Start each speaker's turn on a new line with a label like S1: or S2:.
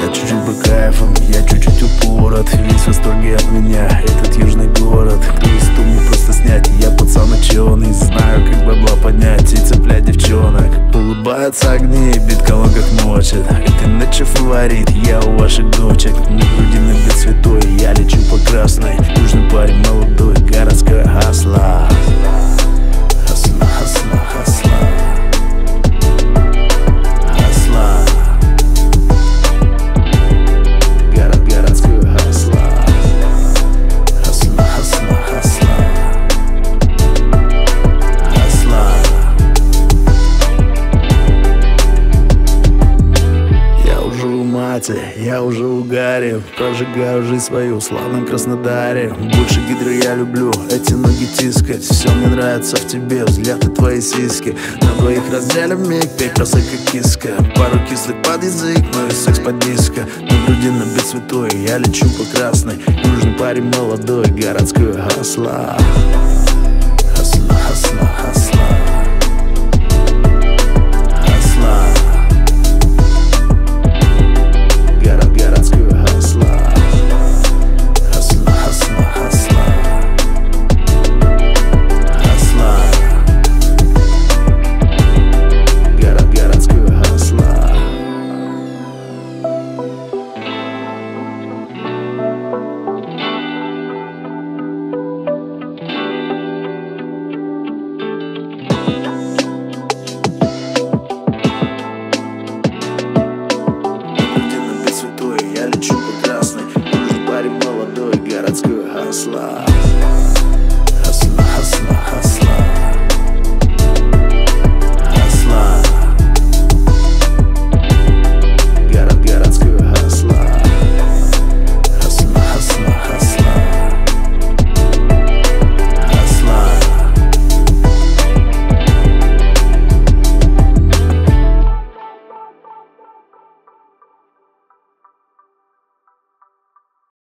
S1: чуть-чуть по кайфам, я чуть-чуть упорот. Весь в восторге от меня, этот южный город. Туристу мне просто снять, я пацан ученый. Знаю, как бабла поднять и цеплять девчонок. Улыбаются огни, бит колонках мочит. Это ночью фаворит, я у ваших дочек. На груди набит святой, я лечу по красной. Южный парень молодой, городская хасла. Хасла, хасла, хасла. Я уже в угаре, прожигаю жизнь свою в славном Краснодаре. Больше гидры я люблю, эти ноги тискать. Все мне нравится в тебе, взгляд и твои сиськи. На двоих разделим миг, пей красой как киска. Пару кислых под язык, но и секс под диско. На груди набит святой, я лечу по красной. Южный парень молодой, городской хасла. Хасла, хасла, хасла. Городской хасла.